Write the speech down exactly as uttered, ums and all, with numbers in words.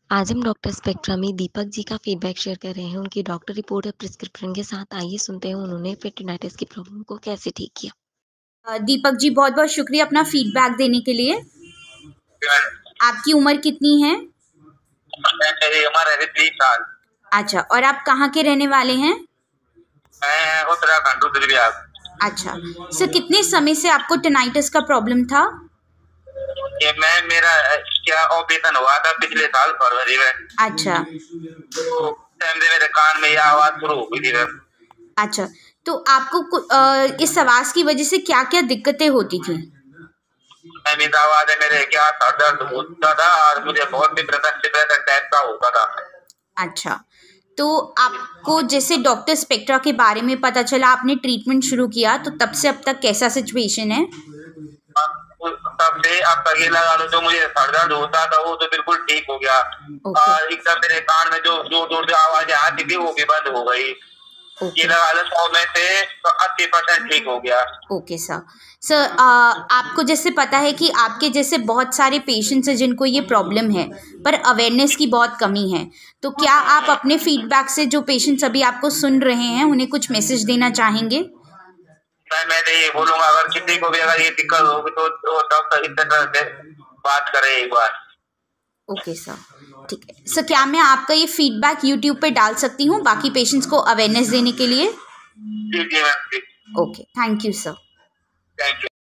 आज हम doctor spectra में दीपक जी का फीडबैक शेयर कर रहे हैं। उनकी डॉक्टर रिपोर्ट और प्रिस्क्रिप्शन के साथ आइए सुनते हैं उन्होंने पेट्रोनाइटिस की प्रॉब्लम को कैसे ठीक किया। अ, दीपक जी, बहुत बहुत शुक्रिया अपना फीडबैक देने के लिए। आपकी उम्र कितनी है? मेरी उम्र है तीस साल। अच्छा, और आप कहाँ के रहने वाले हैं? मैं उत्तराखंड रुद्रप्रयाग। अच्छा सर, कितने समय से आपको टेनाइटिस का प्रॉब्लम था? ये मैं मेरा क्या ऑपरेशन हुआ था पिछले साल फरवरी में। अच्छा तो टाइम से मेरे कान में ये आवाज शुरू हो गई थी। अच्छा, तो आपको कु- अ, इस आवाज की वजह से क्या क्या दिक्कतें होती थी? मैं आवाज है मेरे क्या सर दर्द होता था और मुझे बहुत डिप्रेशन डिप्रेशन टाइप का होता था। अच्छा, तो आपको जैसे डॉक्टर स्पेक्ट्रा के बारे में पता चला, आपने ट्रीटमेंट शुरू किया, तो तब से अब तक कैसा सिचुएशन है? तब से अब तक ये लगा लो जो मुझे सर दर्द होता था वो तो बिल्कुल ठीक हो गया। ओके और एकदम मेरे कान में जो जोर जोर से आवाज आती थी वो भी बंद हो गई। ये ओके लगा लो सौ में से अस्सी परसेंट ठीक हो गया। Okay sir. सर, आ, आपको जैसे पता है कि आपके जैसे बहुत सारे पेशेंट्स हैं जिनको ये प्रॉब्लम है, पर अवेयरनेस की बहुत कमी है। तो क्या आप अपने फीडबैक से जो पेशेंट्स अभी आपको सुन रहे हैं उन्हें कुछ मैसेज देना चाहेंगे? मैं मैं तो ये बोलूंगा अगर किसी को भी अगर ये दिक्कत होगी तो, तो डॉक्टर इस तरह से बात करे एक बार। ओके सर, ठीक है सर। क्या मैं आपका ये फीडबैक यूट्यूब पे डाल सकती हूँ बाकी पेशेंट्स को अवेयरनेस देने के लिए? जी जी मैम जी। Okay, thank you sir. Thank you.